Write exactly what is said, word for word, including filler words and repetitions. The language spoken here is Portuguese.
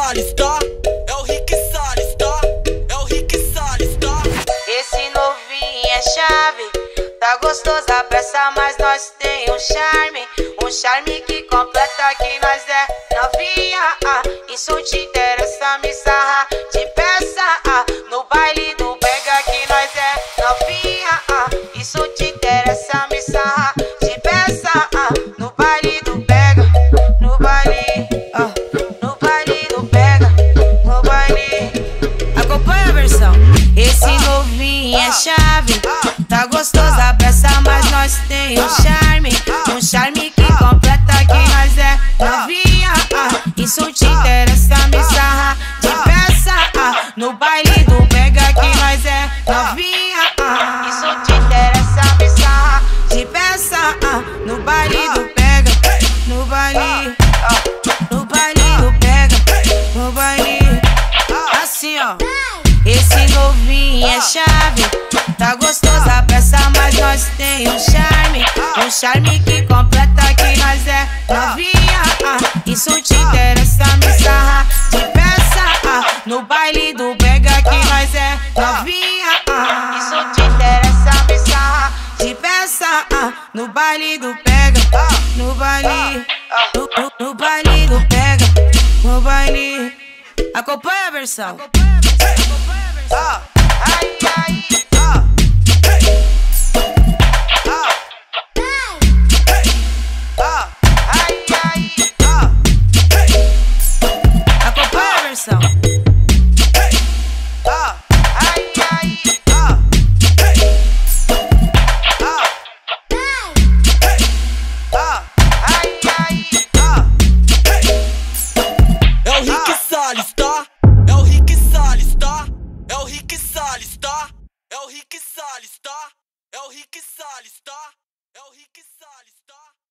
RIQUESALES, tá? É o RIQUESALES, tá? É o RIQUESALES, tá? Esse novinho é chave, tá gostoso a peça, mas nós tem um charme, um charme que completa que nós é novinha. Ah, isso te interessa, me sarra de peça. Ah, no baile do pega que nós é novinha. Ah, isso te interessa, me sarra de peça. Ah, no baile do pega, no baile, ah, no baile do pega, no baile. Acompanha a versão. Esse novinho é chave, tá gostosa a peça, mas nós tem um charme, um charme que completa que nós é novinha. Ah, isso te interessa, me sarra de peça. Ah, no baile do pega que nós é novinha. Ah, isso te interessa, me sarra de peça. Ah, no baile do pega, no baile, ah, no baile do pega, no baile. Assim ó. Esse novinho é chave, tá gostosa a peça, mas nós tem um charme, um charme que completa que nós é novinha. Ah, isso te interessa, me sarra de peça. Ah, no baile do pega que nós é novinha. Ah, isso te interessa, me sarra de peça. Ah, no baile do pega, no baile, no, no, no baile do pega, no baile. Acompanha a versão. Ah, ai, ai, ah, ah, ah, ai, ai, ah. Acompanha a versão. Ah, ai, ai, ah, ah, ah, ai, ai, ah. É o RIQUESALES, tá? É o RIQUESALES, tá? É o RIQUESALES, tá? É o RIQUESALES, tá? É o RIQUESALES, tá? É o RIQUESALES, tá?